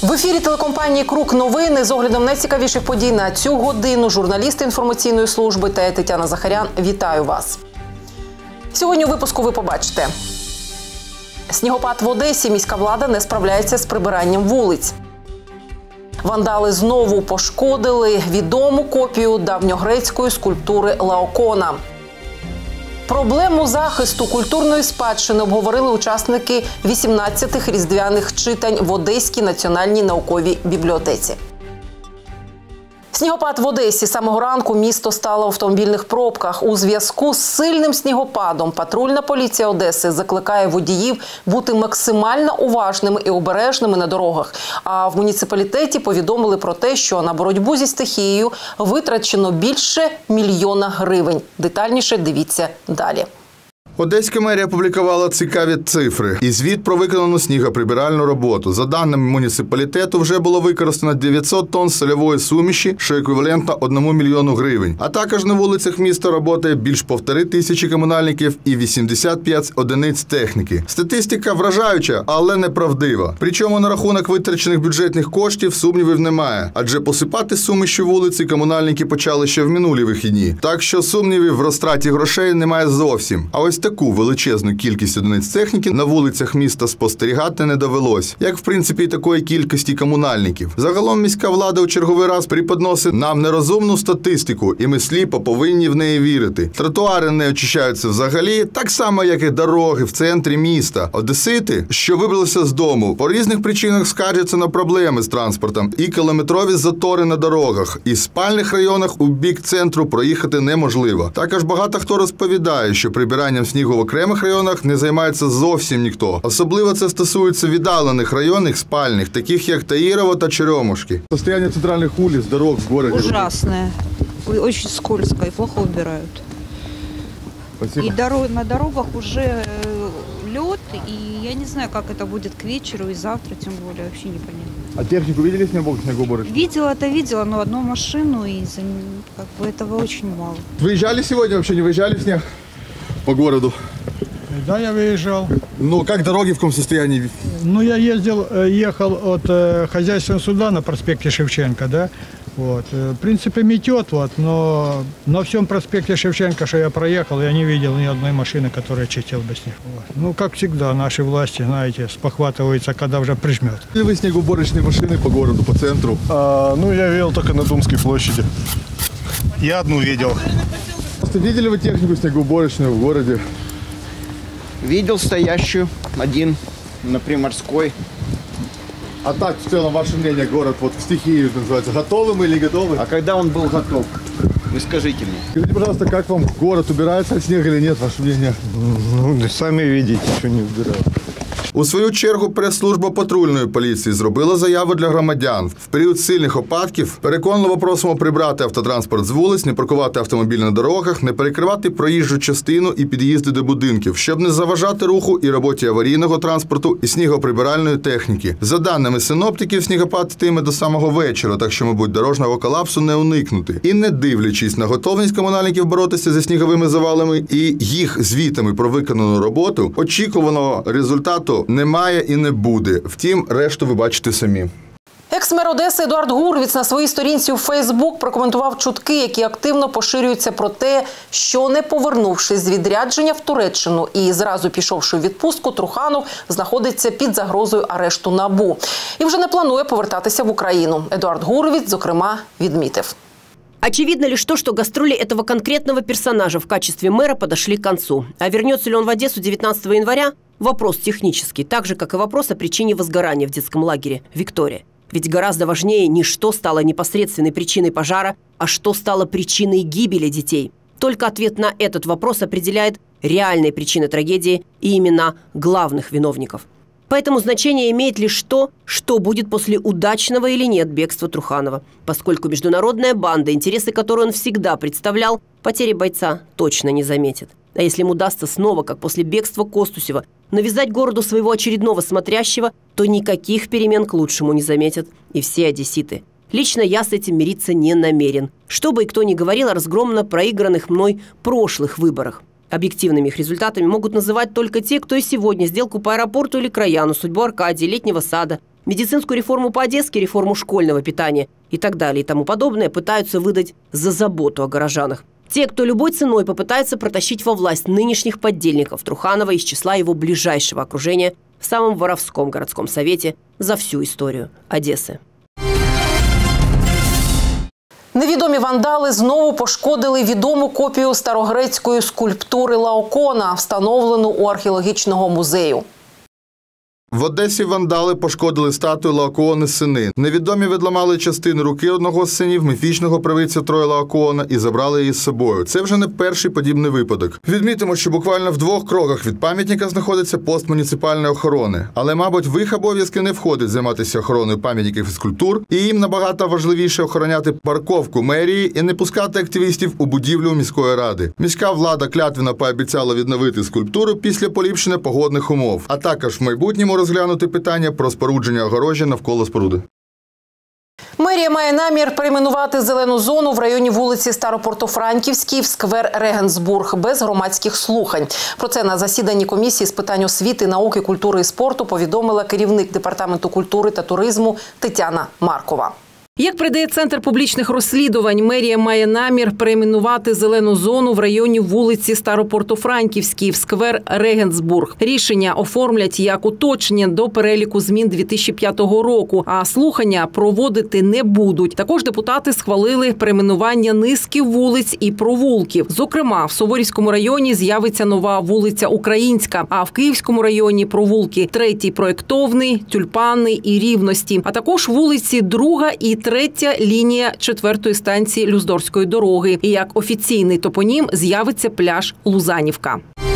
В ефірі телекомпанії «Крук» новини з оглядом найцікавіших подій на цю годину. Журналісти інформаційної служби та я, Тетяна Захарян. Вітаю вас. Сьогодні у випуску ви побачите. Снігопад в Одесі. Міська влада не справляється з прибиранням вулиць. Вандали знову пошкодили відому копію давньогрецької скульптури Лаокона. Проблему захисту культурної спадщини обговорили учасники 18-х різдвяних читань в Одеській національній науковій бібліотеці. Снігопад в Одесі. З самого ранку місто стало в автомобільних пробках. У зв'язку з сильним снігопадом патрульна поліція Одеси закликає водіїв бути максимально уважними і обережними на дорогах. А в муніципалітеті повідомили про те, що на боротьбу зі стихією витрачено більше 1 мільйона гривень. Детальніше дивіться далі. Одеська мерія опублікувала цікаві цифри і звіт про виконану снігоприбиральну роботу. За даними муніципалітету, вже було використано 900 тонн сольової суміші, що еквівалентно 1 мільйону гривень. А також на вулицях міста працює більш 1500 комунальників і 85 одиниць техніки. Статистика вражаюча, але неправдива. Причому на рахунок витрачених бюджетних коштів сумнівів немає. Адже посипати суміші вулиці комунальники почали ще в минулі вихідні. Так що сумнівів в розтраті грошей немає зовсім. А ось таку величезну кількість одиниць техніки на вулицях міста спостерігати не довелось, як в принципі і такої кількості комунальників. Загалом міська влада у черговий раз преподносить нам нерозумну статистику, і ми сліпо повинні в неї вірити. Тротуари не очищаються взагалі, так само, як і дороги в центрі міста. Одесити, що вибралися з дому, по різних причинах скаржаться на проблеми з транспортом і кілометрові затори на дорогах. І в спальних районах у бік центру проїхати неможливо. Також багато хто розповідає, що прибиранням снігу в окремих районах не займається зовсім ніхто. Особливо це стосується віддалених районних спальних, таких як Таїрово та Черемушки. Состояние центральных улиц, дорог в городе. Ужасное. Очень скользко и плохо убирают. Спасибо. И на дорогах уже лед, и я не знаю, как это будет к вечеру и завтра, тем более, вообще непонятно. А технику видели снегоуборочную? Видела, но одну машину, и как бы этого очень мало. Выезжали сегодня, вообще не выезжали в снег по городу? Да, я выезжал. Ну, как дороги, в каком состоянии? Ну, я ехал от хозяйственного суда на проспекте Шевченко, да. Вот. В принципе, метет, вот, но на всем проспекте Шевченко, что я проехал, я не видел ни одной машины, которая чистила бы снег. Вот. Ну, как всегда, наши власти, знаете, спохватываются, когда уже прижмет. Видели вы снегоуборочные машины по городу, по центру? Ну, я видел только на Думской площади. Я одну видел. Видели вы технику снегоуборочную в городе? Видел стоящую, один на Приморской. А так, в целом, ваше мнение, город вот в стихию называется, готовы мы или готовы? А когда он был готов? Вы скажите мне. Скажите, пожалуйста, как вам город, убирается от снега или нет, ваше мнение? Ну, сами видите, что не убирают. У свою чергу прес-служба патрульної поліції зробила заяву для громадян. В період сильних опадків переконливо просимо прибрати автотранспорт з вулиць, не паркувати автомобілі на дорогах, не перекривати проїжджу частину і під'їзди до будинків, щоб не заважати руху і роботі аварійного транспорту і снігоприбиральної техніки. За даними синоптиків, снігопад йтиме до самого вечора, так що, мабуть, дорожнього колапсу не уникнути. І не дивлячись на готовність комунальників боротися зі сніговими завалами і їх звітами про виконану роботу, очікуваного результату немає і не буде. Втім, решту ви бачите самі. Екс-мер Одеси Едуард Гурвіц на своїй сторінці у Фейсбук прокоментував чутки, які активно поширюються про те, що не повернувшись з відрядження в Туреччину і зразу пішовши в відпустку, Труханов знаходиться під загрозою арешту НАБУ. І вже не планує повертатися в Україну. Едуард Гурвіц, зокрема, відмітив. Очевидно лишь то, что гастроли этого конкретного персонажа в качестве мэра подошли к концу. А вернется ли он в Одессу 19 января – вопрос технический, так же, как и вопрос о причине возгорания в детском лагере «Виктория». Ведь гораздо важнее не что стало непосредственной причиной пожара, а что стало причиной гибели детей. Только ответ на этот вопрос определяет реальные причины трагедии и имена главных виновников. Поэтому значение имеет лишь то, что будет после удачного или нет бегства Труханова, поскольку международная банда, интересы которой он всегда представлял, потери бойца точно не заметит. А если ему удастся снова, как после бегства Костусева, навязать городу своего очередного смотрящего, то никаких перемен к лучшему не заметят и все одесситы. Лично я с этим мириться не намерен, что бы и кто ни говорил о разгромно проигранных мной прошлых выборах. Объективными их результатами могут называть только те, кто и сегодня сделку по аэропорту или Краяну, судьбу Аркадии, Летнего сада, медицинскую реформу по-одесски, реформу школьного питания и так далее и тому подобное пытаются выдать за заботу о горожанах. Те, кто любой ценой попытается протащить во власть нынешних поддельников Труханова из числа его ближайшего окружения в самом воровском городском совете за всю историю Одессы. Невідомі вандали знову пошкодили відому копію старогрецької скульптури Лаокона, встановлену у археологічного музею. В Одесі вандали пошкодили статую Лаокоона Сини. Невідомі відламали частину руки одного з синів міфічного правиця Троя Лаокоона і забрали її з собою. Це вже не перший подібний випадок. Відмітимо, що буквально в 2 кроках від пам'ятника знаходиться пост муніципальної охорони. Але, мабуть, в їх обов'язки не входить займатися охороною пам'ятників і скульптур, і їм набагато важливіше охороняти парковку мерії і не пускати активістів у будівлю міської ради. Міська влада клятвенно пообіцяла відновити скульптуру після поліпшення погодних умов, а також в майбутньому розглянути питання про спорудження огорожі навколо споруди. Мерія має намір перейменувати зелену зону в районі вулиці Старопортофранківській в сквер Регенсбург без громадських слухань. Про це на засіданні комісії з питань освіти, науки, культури і спорту повідомила керівник Департаменту культури та туризму Тетяна Маркова. Як передає Центр публічних розслідувань, мерія має намір перейменувати зелену зону в районі вулиці Старопортофранківській в сквер Регенсбург. Рішення оформлять як уточнення до переліку змін 2005 року, а слухання проводити не будуть. Також депутати схвалили перейменування низки вулиць і провулків. Зокрема, в Суворівському районі з'явиться нова вулиця Українська, а в Київському районі провулки 3-й Проєктовний, Тюльпанний і Рівності, а також вулиці 2 і 3 лінія 4-ї станції Люздорської дороги. І як офіційний топонім з'явиться пляж Лузанівка.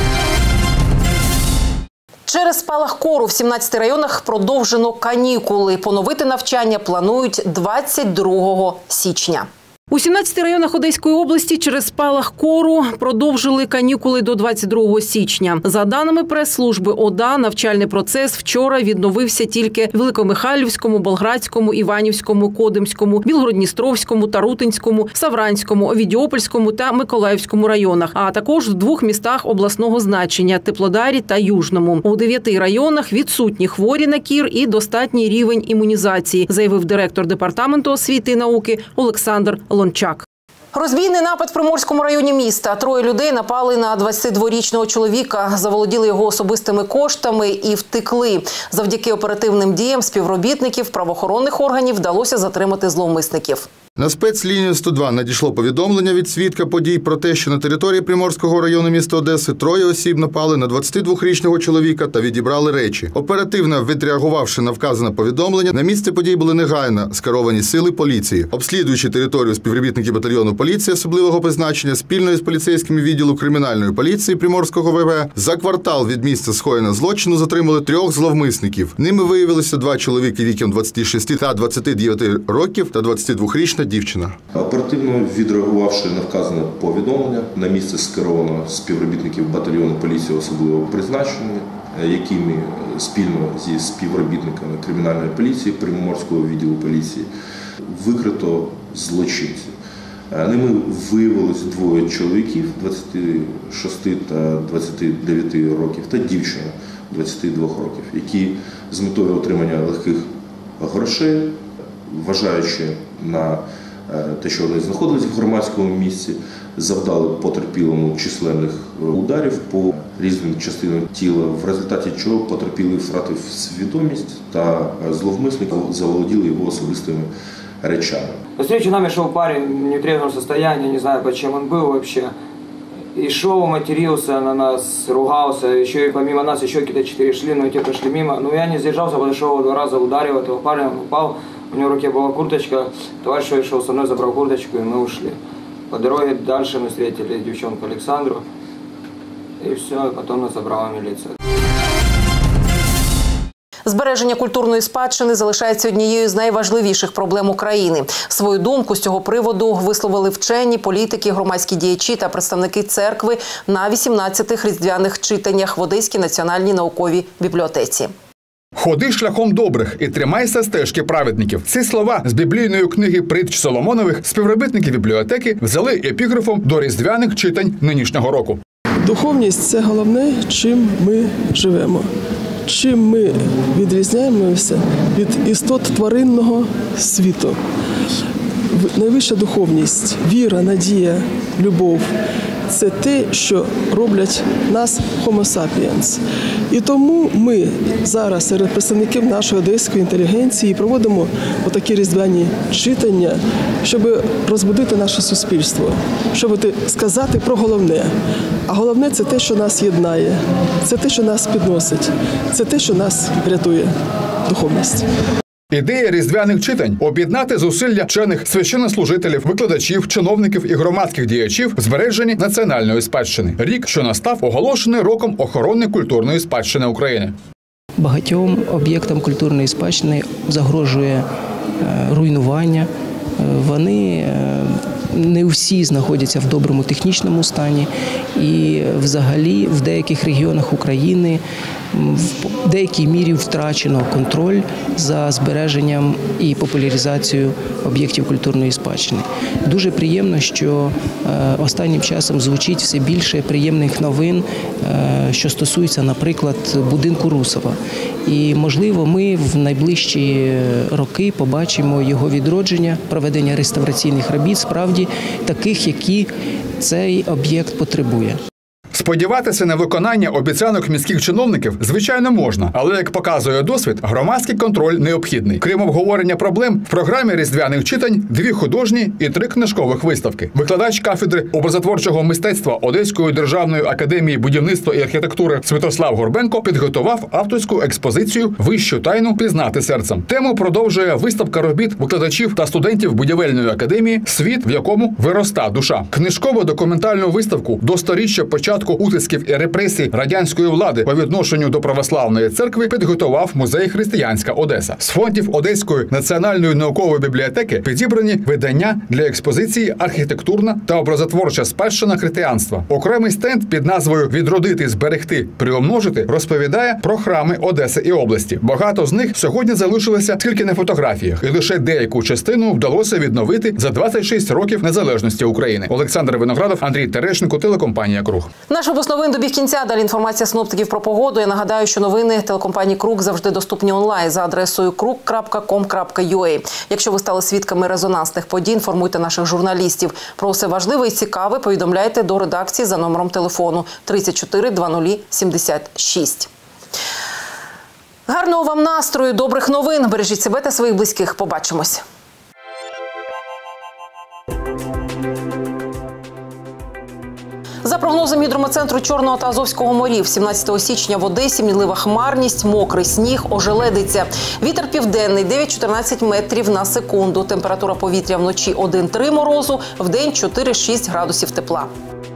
Через спалах кору в 17 районах продовжено канікули. Поновити навчання планують 22 січня. У 17 районах Одеської області через спалах кору продовжили канікули до 22 січня. За даними прес-служби ОДА, навчальний процес вчора відновився тільки в Великомихайлівському, Болградському, Іванівському, Кодимському, Білгород-Дністровському, Тарутинському, Савранському, Овідіопольському та Миколаївському районах, а також в 2 містах обласного значення – Теплодарі та Южному. У 9 районах відсутні хворі на кір і достатній рівень імунізації, заявив директор Департаменту освіти і науки Олександр Лончак. Розбійний напад в Приморському районі міста. 3 людей напали на 22-річного чоловіка, заволоділи його особистими коштами і втекли. Завдяки оперативним діям співробітників правоохоронних органів вдалося затримати зловмисників. На спецлінію 102 надійшло повідомлення від свідка подій про те, що на території Приморського району міста Одеси 3 осіб напали на 22-річного чоловіка та відібрали речі. Оперативно відреагувавши на вказане повідомлення, на місце подій були негайно скеровані сили поліції. Обслідуючи територію, співробітники батальйону поліції особливого призначення спільно із поліцейськими відділу кримінальної поліції Приморського ВВ за квартал від місця скоєння злочину затримали 3 зловмисників. Ними виявилися 2 чоловіки віком 26 та 29 років та 22-річна дівчина. Оперативно відреагувавши на вказане повідомлення, на місце скеровано співробітників батальйону поліції особливого призначення, якими спільно зі співробітниками кримінальної поліції Приморського відділу поліції викрито злочинців. Ними виявилось 2 чоловіків 26 та 29 років та дівчина 22 років, які з метою отримання легких грошей, вважаючи на те, що вони знаходились в громадському місці, завдали потерпілому численних ударів по різним частинам тіла, в результаті чого потерпілий втратив свідомість та зловмисники заволоділи його особистими речами. По встрече нам шел парень в нетрезвом состоянии, не знаю, почему он был вообще. И шел, матерился на нас, ругался, еще и помимо нас еще какие-то 4 шли, но те прошли мимо. Но я не сдержался, подошел 2 раза, ударил этого парня, он упал, у него в руке была курточка, товарищ шел со мной, забрал курточку, и мы ушли. По дороге дальше мы встретили девчонку Александру, и все, и потом нас забрала милиция. Збереження культурної спадщини залишається однією з найважливіших проблем України. Свою думку з цього приводу висловили вчені, політики, громадські діячі та представники церкви на 18-х різдвяних читаннях в Одеській національній науковій бібліотеці. «Ходи шляхом добрих і тримайся стежки праведників». Ці слова з біблійної книги притч Соломонових співробітники бібліотеки взяли епіграфом до різдвяних читань нинішнього року. Духовність – це головне, чим ми живемо. чим ми відрізняємося від істот тваринного світу. Найвища духовність, віра, надія, любов – це те, що роблять нас Homo sapiens. І тому ми зараз серед представників нашої одеської інтелігенції проводимо отакі різдвяні читання, щоб розбудити наше суспільство, щоб сказати про головне. А головне – це те, що нас єднає, це те, що нас підносить, це те, що нас рятує – духовність. Ідея різдвяних читань – об'єднати зусилля вчених священнослужителів, викладачів, чиновників і громадських діячів в збереженні національної спадщини. Рік, що настав, оголошений роком охорони культурної спадщини України. Багатьом об'єктам культурної спадщини загрожує руйнування. Вони не всі знаходяться в доброму технічному стані, і взагалі в деяких регіонах України в деякій мірі втрачено контроль за збереженням і популяризацією об'єктів культурної спадщини. Дуже приємно, що останнім часом звучить все більше приємних новин, що стосується, наприклад, будинку Русова. І, можливо, ми в найближчі роки побачимо його відродження, проведення реставраційних робіт, справді таких, які цей об'єкт потребує. Сподіватися на виконання обіцянок міських чиновників, звичайно, можна, але, як показує досвід, громадський контроль необхідний. Крім обговорення проблем, в програмі різдвяних читань 2 художні і 3 книжкових виставки. Викладач кафедри образотворчого мистецтва Одеської державної академії будівництва і архітектури Святослав Горбенко підготував авторську експозицію «Вищу тайну пізнати серцем». Тему продовжує виставка робіт викладачів та студентів будівельної академії «Світ, в якому вироста душа». Книжково-документальну виставку до 100-річчя початку утисків і репресій радянської влади по відношенню до православної церкви підготував музей «Християнська Одеса». З фондів Одеської національної наукової бібліотеки підібрані видання для експозиції «Архітектурна та образотворча спадщина християнства». Окремий стенд під назвою «Відродити, зберегти, приумножити» розповідає про храми Одеси і області. Багато з них сьогодні залишилися тільки на фотографіях, і лише деяку частину вдалося відновити за 26 років незалежності України. Олександр Виноградов, Андрій Терещенко, телекомпанія «Круг». Наш випуск новин добіг кінця. Далі інформація синоптиків про погоду. Я нагадаю, що новини телекомпанії «Круг» завжди доступні онлайн за адресою krug.com.ua. Якщо ви стали свідками резонансних подій, інформуйте наших журналістів. Про все важливе і цікаве повідомляйте до редакції за номером телефону 34 00 76. Гарного вам настрою, добрих новин. Бережіть себе та своїх близьких. Побачимось. За прогнозом гідрометцентру Чорного та Азовського морів, 17 січня в Одесі мінлива хмарність, мокрий сніг, ожеледиця. Вітер південний 9-14 метрів на секунду. Температура повітря вночі 1-3 морозу, вдень 4-6 градусів тепла.